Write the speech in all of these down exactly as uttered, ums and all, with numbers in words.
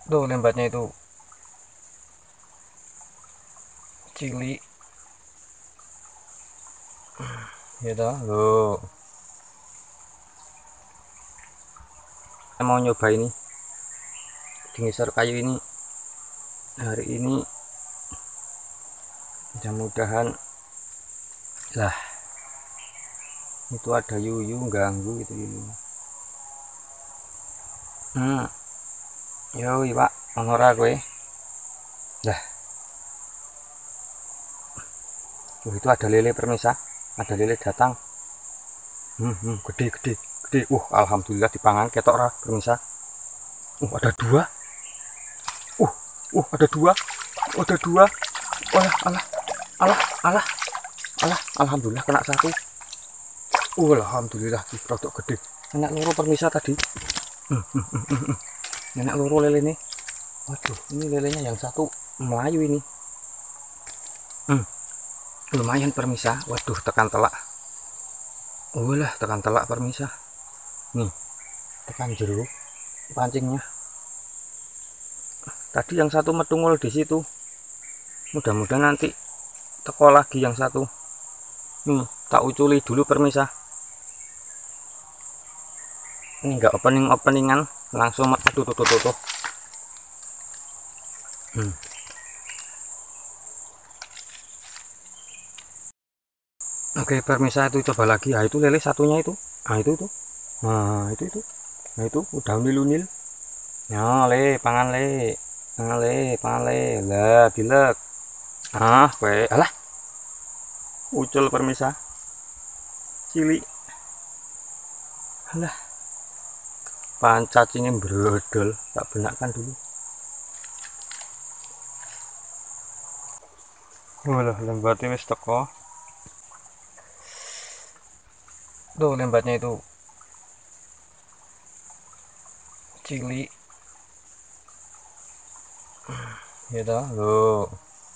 Tuh lembatnya itu cili ya toh. Loh, saya mau nyoba ini di ngisor kayu ini hari ini, mudah-mudahan. Lah, itu ada yuyu ganggu itu yuyu. Hmm, yoi pak, onora gue. Lah, tuh itu ada lele permisa, ada lele datang. Hmm, hmm gede gede gede. Uh, alhamdulillah dipangan ketok ra permisa. Uh, ada dua. Uh, uh ada dua. Uh, ada dua. Oh, alah, alah, alah, alah, alhamdulillah kena satu. Uh, alhamdulillah di produk gede. Enak loro permisa tadi. Hmm, hmm, hmm, hmm, hmm. Enak loro lele nih. Waduh, ini lelenya yang satu Melayu ini. Hmm, lumayan permisa. Waduh, tekan telak. Oh lah, tekan telak permisa. Nih, tekan jeruk pancingnya. Tadi yang satu metungul di situ. Mudah-mudahan nanti teko lagi yang satu. Nih, tak uculi dulu permisa. Ini enggak opening-openingan, langsung aduh tuh tuh tuh. tuh. Hmm. Oke permisa, itu coba lagi. Ah itu lele satunya itu. Ah itu itu. Nah itu itu. Nah itu udah nil-nil. Ya le, pangan le. Pangan le, pangan le. Lah dilek. Ah, we, alah. Ucul permisa. Cili. Alah. Pancacingnya brodol, tak benakkan dulu. Walah, lembatnya wis teko. Tuh lembatnya itu cili ya toh. Loh,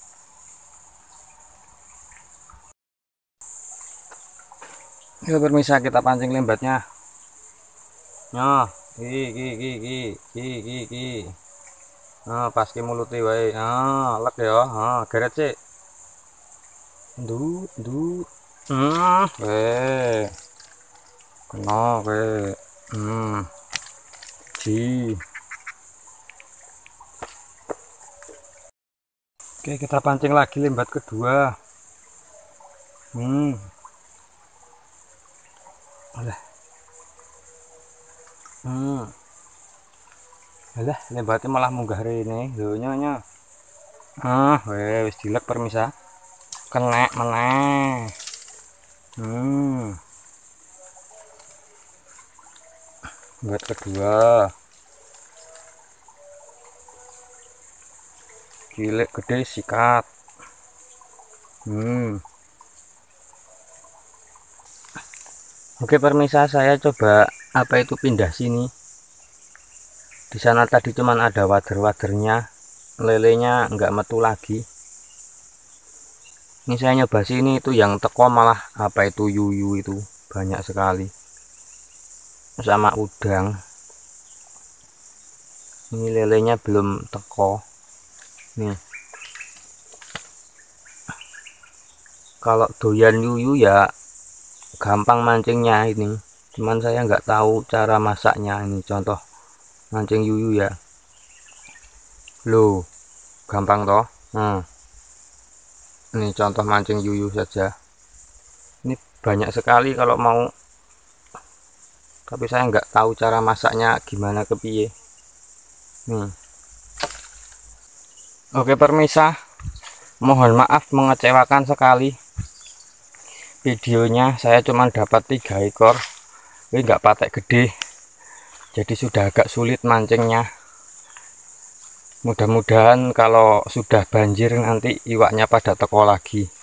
ya permisa, kita pancing lembatnya. Nah, ki ki ki ki ki ki ki. Nah, pas ki mulutnya wae. Ah, lek ya. Ah, geret sih. Ndut, ndut. Hmm, weh. Kena weh. Hmm. Ji. Oke, kita pancing lagi lembat kedua. Hmm. Alah. Hmm. Alah, lembatnya malah munggah rene. Lho nyonya. Ah, weh wis dilek permisa. Kena meneh. Hmm. Lembat kedua. Gilek gede sikat. Hmm. Oke permisa, saya coba apa itu pindah sini. Di sana tadi cuman ada wader-wadernya, lelenya nggak metu lagi. Ini saya nyoba sini, itu yang teko malah apa itu yuyu itu banyak sekali, sama udang. Ini lelenya belum teko. Nih, kalau doyan yuyu ya gampang mancingnya ini. Cuman saya nggak tahu cara masaknya. Ini contoh mancing yuyu ya. Loh, gampang toh. Hmm. Ini contoh mancing yuyu saja. Ini banyak sekali kalau mau, tapi saya nggak tahu cara masaknya gimana kepiye. Nih. Oke permisa, mohon maaf mengecewakan sekali. Videonya saya cuma dapat tiga ekor, ini nggak patek gede, jadi sudah agak sulit mancingnya. Mudah-mudahan kalau sudah banjir nanti iwaknya pada teko lagi.